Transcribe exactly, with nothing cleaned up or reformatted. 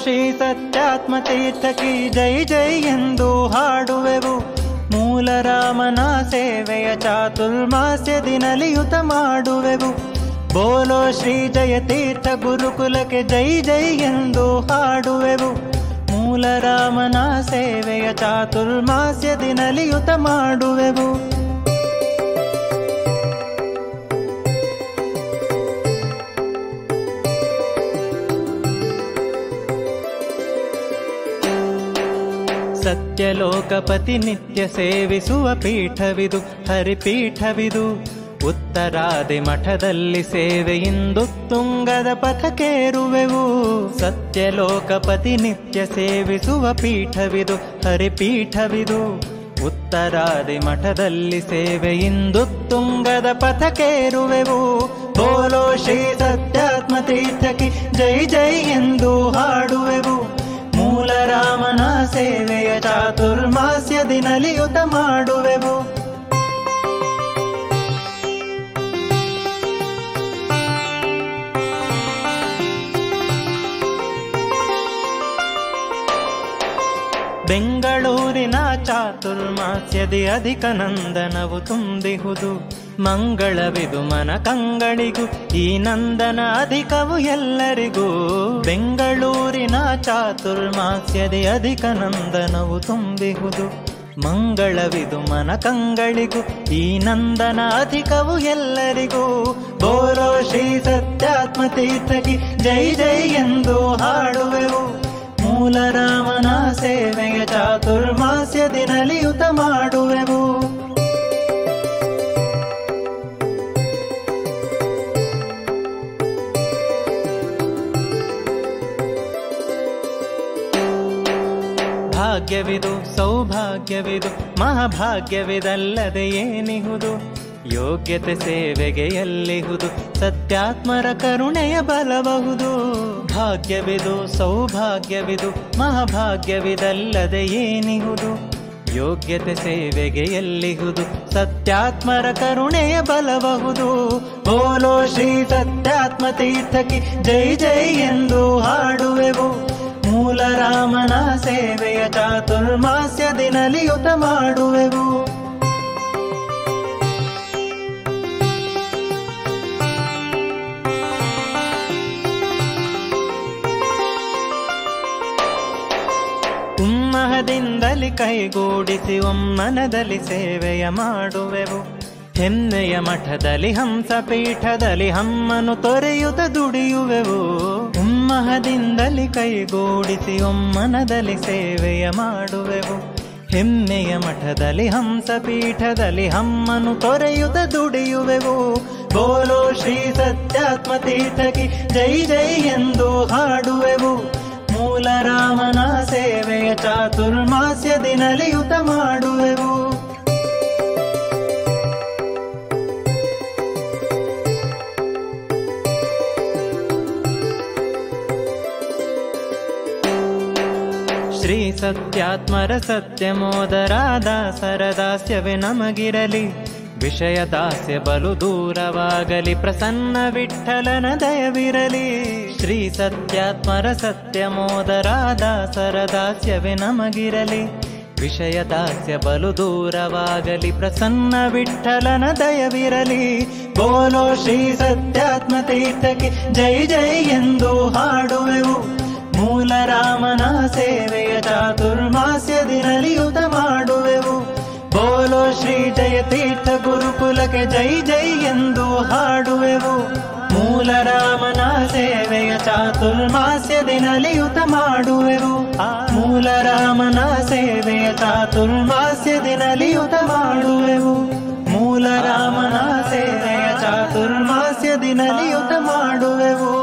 ಶ್ರೀ ಸತ್ಯಾತ್ಮ ತೀರ್ಥ ಕಿ ಜೈ ಜೈ ಎಂದು ಹಾಡುವೆವು. ಮೂಲ ರಾಮನ ಸೇವೆಯ ಚಾತುರ್ಮಾಸ್ಯದಿ ನಲಿಯುತ ಮಾಡುವೆವು. ಬೋಲೋ ಶ್ರೀ ಜಯ ತೀರ್ಥ ಗುರುಕುಲಕ್ಕೆ ಜೈ ಜೈ ಎಂದು ಹಾಡುವೆವು. ಮೂಲ ರಾಮನ ಸೇವೆಯ ಚಾತುರ್ಮಾಸ್ಯದಿ ನಲಿಯುತ ಮಾಡುವೆವು. ಸತ್ಯಲೋಕಪತಿ ನಿತ್ಯ ಸೇವಿಸುವ ಪೀಠವಿದು, ಹರಿಪೀಠವಿದು. ಉತ್ತರಾದಿ ಮಠದಲ್ಲಿ ಸೇವೆಯಿಂದು ತುಂಗದ ಪಥಕೇರುವೆವು. ಸತ್ಯಲೋಕಪತಿ ನಿತ್ಯ ಸೇವಿಸುವ ಪೀಠವಿದು, ಹರಿಪೀಠವಿದು. ಉತ್ತರಾದಿ ಮಠದಲ್ಲಿ ಸೇವೆಯಿಂದು ತುಂಗದ ಪಥಕೇರುವೆವು. ಬೋಲೋ ಶ್ರೀ ಸತ್ಯಾತ್ಮ ತೀರ್ಥಕಿ ಜೈ ಜೈ ಎಂದು ಹಾಡುವೆವು. ಮೂಲ ರಾಮನ ಸೇವೆಯ ಚಾತುರ್ಮಾಸ್ಯದಿ ನಲಿಯುತ ಮಾಡುವೆವು. ಬೆಂಗಳೂರಿನ ಚಾತುರ್ಮಾಸ್ಯದಿ ಅಧಿಕ ನಂದನವು ತುಂಬಿಹುದು. ಮಂಗಳವಿದು ಮನ ಕಂಗಳಿಗೂ, ಈ ನಂದನ ಅಧಿಕವು ಎಲ್ಲರಿಗೂ. ಬೆಂಗಳೂರಿನ ಚಾತುರ್ಮಾಸ್ಯದಿ ಅಧಿಕ ನಂದನವು ತುಂಬಿಹುದು. ಮಂಗಳವಿದು ಮನ ಕಂಗಳಿಗೂ, ಈ ನಂದನ ಅಧಿಕವು ಎಲ್ಲರಿಗೂ. ಬೋಲೋ ಶ್ರೀ ಸತ್ಯಾತ್ಮ ತೀರ್ಥಕಿ ಜೈ ಜೈ ಎಂದು ಹಾಡುವೆವು. ಮೂಲ ರಾಮನ ಸೇವೆಯ ಚಾತುರ್ಮಾಸ್ಯದಿ ನಲಿಯುತ ಮಾಡುವೆವು. ಭಾಗ್ಯವಿದು ಸೌಭಾಗ್ಯವಿದು ಮಹಾಭಾಗ್ಯವಿದಲ್ಲದೆ ಏನಿಹುದು. ಯೋಗ್ಯತೆ ಸೇವೆಗೆ ಎಲ್ಲಿಹುದು, ಸತ್ಯಾತ್ಮರ ಕರುಣೆಯ ಬಲಬಹುದು. ಭಾಗ್ಯವಿದು ಸೌಭಾಗ್ಯವಿದು ಮಹಾಭಾಗ್ಯವಿದಲ್ಲದೆ ಏನಿಹುದು. ಯೋಗ್ಯತೆ ಸೇವೆಗೆ ಎಲ್ಲಿಹುದು, ಸತ್ಯಾತ್ಮರ ಕರುಣೆಯ ಬಲಬಹುದು. ಬೋಲೋ ಶ್ರೀ ಸತ್ಯಾತ್ಮ ತೀರ್ಥಕಿ ಜೈ ಜೈ ಎಂದು ಹಾಡುವೆವು. ಮೂಲ ರಾಮನ ಸೇವೆಯ ಚಾತುರ್ಮಾಸ್ಯದಿ ನಲಿಯುತ ಮಾಡುವೆವು. ಉಮ್ಮಹದಿಂದಲಿ ಕೈಗೂಡಿಸಿ ಒಮ್ಮನದಲ್ಲಿ ಸೇವೆಯ ಮಾಡುವೆವು. ಹೆಮ್ಮೆಯ ಮಠದಲ್ಲಿ ಹಂಸಪೀಠದಲ್ಲಿ ಹಮ್ಮನು ತೊರೆಯುತ್ತ ದುಡಿಯುವೆವು. ಉಮ್ಮಹದಿಂದಲಿ ಕೈಗೂಡಿಸಿ ಒಮ್ಮನದಲ್ಲಿ ಸೇವೆಯ ಮಾಡುವೆವು. ಹೆಮ್ಮೆಯ ಮಠದಲ್ಲಿ ಹಂಸಪೀಠದಲ್ಲಿ ಹಮ್ಮನು ತೊರೆಯುತ್ತ ದುಡಿಯುವೆವು. ಬೋಲೋ ಶ್ರೀ ಸತ್ಯಾತ್ಮ ತೀರ್ಥಕಿ ಜೈ ಜೈ ಎಂದು ಹಾಡುವೆವು. ಮೂಲ ರಾಮನ ಸೇವೆಯ ಚಾತುರ್ಮಾಸ್ಯದಿ ನಲಿಯುತ ಮಾಡುವೆವು. ಶ್ರೀ ಸತ್ಯಾತ್ಮರ ಸತ್ಯಮೋದರಾದ ಸರದಾಸ್ಯವೇ ನಮಗಿರಲಿ. ವಿಷಯ ದಾಸ್ಯ ಬಲು ದೂರವಾಗಲಿ, ಪ್ರಸನ್ನ ವಿಠ್ಠಲನ ದಯವಿರಲಿ. ಶ್ರೀ ಸತ್ಯಾತ್ಮರ ಸತ್ಯಮೋದರಾದ ಸರದಾಸ್ಯವೇ ನಮಗಿರಲಿ. ವಿಷಯ ದಾಸ್ಯ ಬಲು ದೂರವಾಗಲಿ, ಪ್ರಸನ್ನ ವಿಠ್ಠಲನ ದಯವಿರಲಿ. ಬೋಲೋ ಶ್ರೀ ಸತ್ಯಾತ್ಮ ತೀರ್ಥಕಿ ಜೈ ಜೈ ಎಂದು ಹಾಡುವೆವು. ಮೂಲ ರಾಮನ ಸೇವೆಯ ಚಾತುರ್ಮಾಸ್ಯದಿ ನಲಿಯುತ ಮಾಡುವೆವು. ಬೋಲೋ ಶ್ರೀ ಜಯ ತೀರ್ಥ ಗುರುಕುಲಕ್ಕೆ ಜೈ ಜೈ ಎಂದು ಹಾಡುವೆವು. ಮೂಲ ರಾಮನ ಸೇವೆಯ ಚಾತುರ್ಮಾಸ್ಯದಿ ನಲಿಯುತ ಮಾಡುವೆವು. ಮೂಲ ರಾಮನ ಸೇವೆಯ ಚಾತುರ್ಮಾಸ್ಯದಿ ನಲಿಯುತ ಮಾಡುವೆವು. ಮೂಲ ರಾಮನ ಸೇವೆಯ ಚಾತುರ್ಮಾಸ್ಯದಿ ನಲಿಯುತ ಮಾಡುವೆವು.